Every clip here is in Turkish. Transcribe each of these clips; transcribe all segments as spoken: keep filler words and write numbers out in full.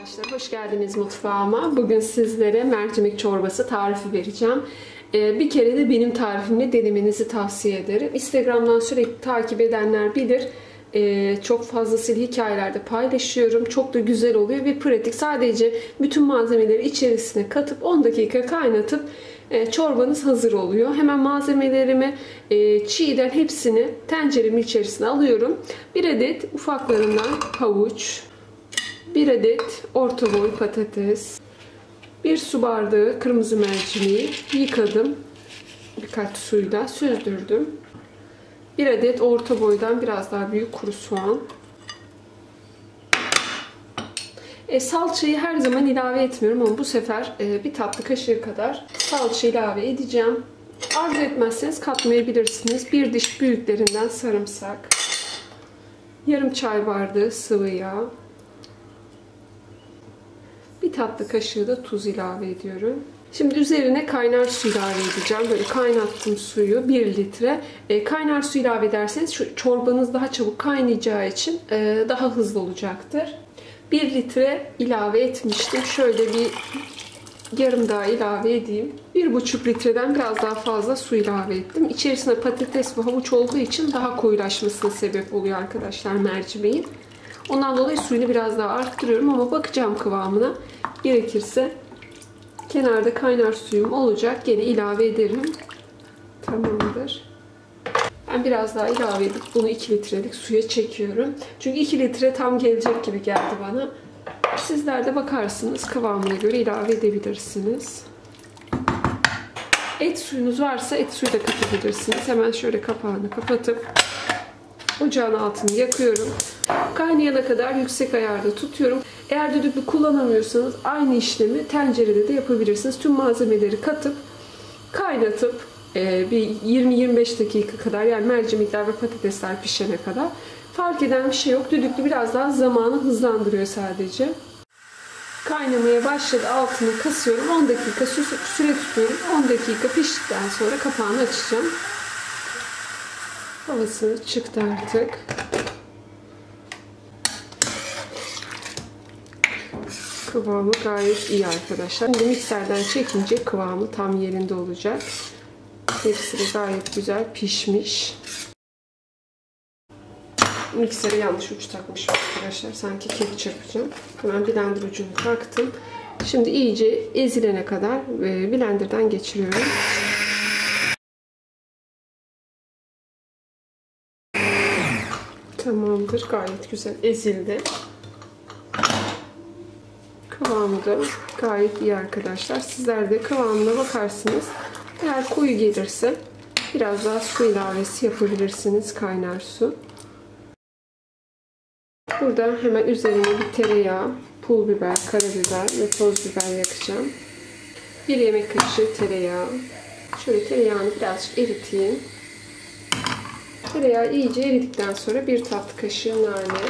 Arkadaşlar hoş geldiniz mutfağıma. Bugün sizlere mercimek çorbası tarifi vereceğim. Ee, bir kere de benim tarifimle denemenizi tavsiye ederim. Instagram'dan sürekli takip edenler bilir. Ee, çok fazlasıyla hikayelerde paylaşıyorum. Çok da güzel oluyor ve pratik. Sadece bütün malzemeleri içerisine katıp on dakika kaynatıp e, çorbanız hazır oluyor. Hemen malzemelerimi e, çiğden hepsini tenceremin içerisine alıyorum. Bir adet ufaklarından havuç, bir adet orta boy patates, bir su bardağı kırmızı mercimeği yıkadım. Birkaç suyla süzdürdüm. Bir adet orta boydan biraz daha büyük kuru soğan. E, salçayı her zaman ilave etmiyorum ama bu sefer e, bir tatlı kaşığı kadar salça ilave edeceğim. Arzu etmezseniz katmayabilirsiniz. Bir diş büyüklerinden sarımsak. Yarım çay bardağı sıvı yağ. Bir tatlı kaşığı da tuz ilave ediyorum. Şimdi üzerine kaynar su ilave edeceğim. Böyle kaynattım suyu bir litre. E, kaynar su ilave ederseniz şu çorbanız daha çabuk kaynayacağı için e, daha hızlı olacaktır. bir litre ilave etmiştim. Şöyle bir yarım daha ilave edeyim. bir buçuk litreden biraz daha fazla su ilave ettim. İçerisine patates ve havuç olduğu için daha koyulaşmasına sebep oluyor arkadaşlar mercimeğin. Ondan dolayı suyunu biraz daha arttırıyorum ama bakacağım kıvamına. Gerekirse kenarda kaynar suyum olacak. Gene ilave ederim. Tamamdır. Ben biraz daha ilave edip bunu iki litrelik suya çekiyorum. Çünkü iki litre tam gelecek gibi geldi bana. Sizler de bakarsınız. Kıvamına göre ilave edebilirsiniz. Et suyunuz varsa et suyu da katabilirsiniz. Hemen şöyle kapağını kapatıp ocağın altını yakıyorum. Kaynayana kadar yüksek ayarda tutuyorum. Eğer düdüklü kullanamıyorsanız aynı işlemi tencerede de yapabilirsiniz. Tüm malzemeleri katıp kaynatıp e, bir yirmi yirmi beş dakika kadar, yani mercimekler ve patatesler pişene kadar, fark eden bir şey yok. Düdüklü biraz daha zamanı hızlandırıyor sadece. Kaynamaya başladı. Altını kasıyorum. on dakika süre tutuyorum. on dakika piştikten sonra kapağını açacağım. Havası çıktı artık. Kıvamı gayet iyi arkadaşlar. Şimdi mikserden çekince kıvamı tam yerinde olacak. Hepsi de gayet güzel pişmiş. Miksere yanlış uç takmışım arkadaşlar. Sanki kek çırpacağım. Hemen blender ucunu taktım. Şimdi iyice ezilene kadar blenderdan geçiriyorum. Tamamdır. Gayet güzel ezildi. Kıvamı da gayet iyi arkadaşlar. Sizler de kıvamına bakarsınız. Eğer koyu gelirse biraz daha su ilavesi yapabilirsiniz. Kaynar su. Burada hemen üzerine bir tereyağı, pul biber, karabiber ve toz biber yakacağım. Bir yemek kaşığı tereyağı. Şöyle tereyağını birazcık eriteyim. Tereyağı iyice eridikten sonra bir tatlı kaşığı nane,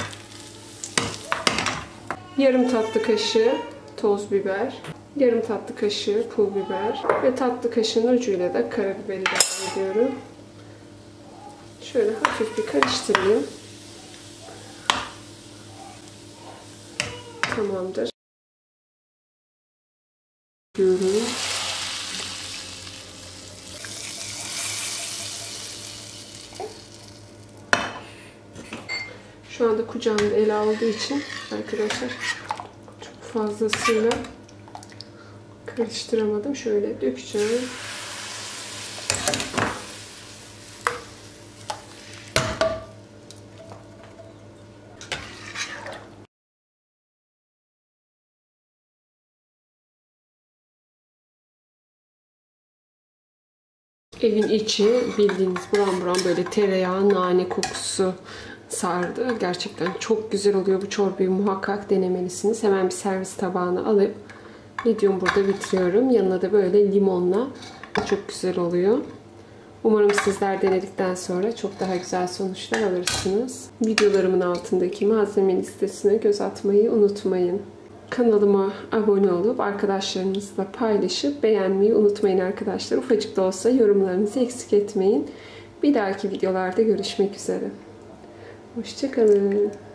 yarım tatlı kaşığı toz biber, yarım tatlı kaşığı pul biber ve tatlı kaşığın ucuyla da karabiberi ilave ediyorum. Şöyle hafif bir karıştırayım. Tamamdır. Diyorum. Şu anda kucağımda ele aldığı için arkadaşlar çok fazlasıyla karıştıramadım. Şöyle dökeceğim. Evin içi bildiğiniz buram buram böyle tereyağı, nane kokusu sardı. Gerçekten çok güzel oluyor. Bu çorbayı muhakkak denemelisiniz. Hemen bir servis tabağına alıp videomu burada bitiriyorum. Yanına da böyle limonla çok güzel oluyor. Umarım sizler denedikten sonra çok daha güzel sonuçlar alırsınız. Videolarımın altındaki malzeme listesine göz atmayı unutmayın. Kanalıma abone olup arkadaşlarınızla paylaşıp beğenmeyi unutmayın arkadaşlar. Ufacık da olsa yorumlarınızı eksik etmeyin. Bir dahaki videolarda görüşmek üzere. Hoşça kalın.